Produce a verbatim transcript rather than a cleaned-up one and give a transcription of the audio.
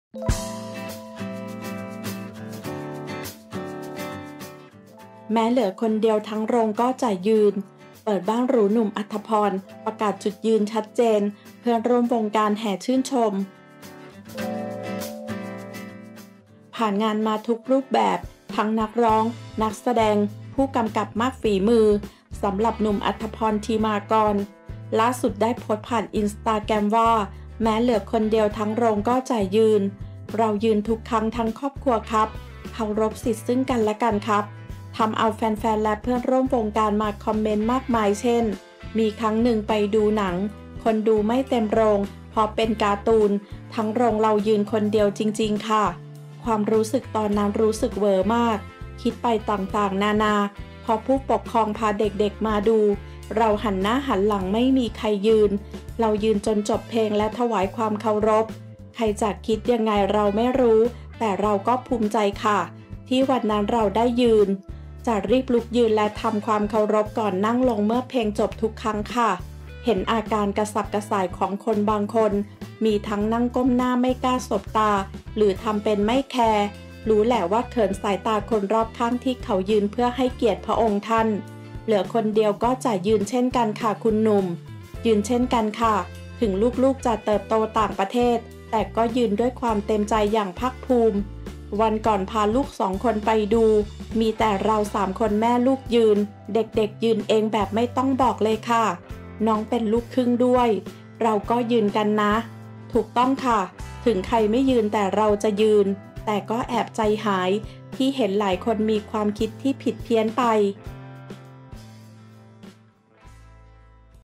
แม้เหลือคนเดียวทั้งโรงก็จะยืนเปิดบ้านหรูหนุ่มอัธพรประกาศจุดยืนชัดเจนเพื่อนร่วมวงการแห่ชื่นชมผ่านงานมาทุกรูปแบบทั้งนักร้องนักแสดงผู้กำกับมากฝีมือสำหรับหนุ่มอัธพรธีมากรล่าสุดได้โพสต์ผ่านอินสตาแกรมว่าแม้เหลือคนเดียวทั้งโรงก็จะยืนเรายืนทุกครั้งทั้งครอบครัวครับเคารพสิทธิ์ซึ่งกันและกันครับทำเอาแฟนๆและเพื่อนร่วมวงการมาคอมเมนต์มากมายเช่นมีครั้งหนึ่งไปดูหนังคนดูไม่เต็มโรงเพราะเป็นการ์ตูนทั้งโรงเรายืนคนเดียวจริงๆค่ะความรู้สึกตอนนั้นรู้สึกเวอร์มากคิดไปต่างๆนานาพอผู้ปกครองพาเด็กๆมาดูเราหันหน้าหันหลังไม่มีใครยืนเรายืนจนจบเพลงและถวายความเคารพใครจะคิดยังไงเราไม่รู้แต่เราก็ภูมิใจค่ะที่วันนั้นเราได้ยืนจะรีบลุกยืนและทำความเคารพก่อนนั่งลงเมื่อเพลงจบทุกครั้งค่ะเห็นอาการกระสับกระส่ายของคนบางคนมีทั้งนั่งก้มหน้าไม่กล้าสบตาหรือทำเป็นไม่แคร์รู้แหละว่าเขินสายตาคนรอบข้างที่เขายืนเพื่อให้เกียรติพระองค์ท่านเหลือคนเดียวก็จะยืนเช่นกันค่ะคุณหนุ่มยืนเช่นกันค่ะถึงลูกๆจะเติบโตต่างประเทศแต่ก็ยืนด้วยความเต็มใจอย่างภาคภูมิวันก่อนพาลูกสองคนไปดูมีแต่เราสามคนแม่ลูกยืนเด็กๆยืนเองแบบไม่ต้องบอกเลยค่ะน้องเป็นลูกครึ่งด้วยเราก็ยืนกันนะถูกต้องค่ะถึงใครไม่ยืนแต่เราจะยืนแต่ก็แอบใจหายที่เห็นหลายคนมีความคิดที่ผิดเพี้ยนไป